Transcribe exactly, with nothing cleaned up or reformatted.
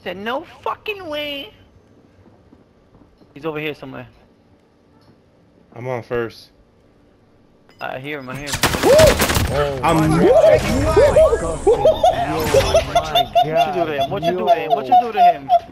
Said no fucking way. He's over here somewhere. I'm on first. I hear him, I hear him. Oh, I'm What you do to him? What you do to him? What you do to him?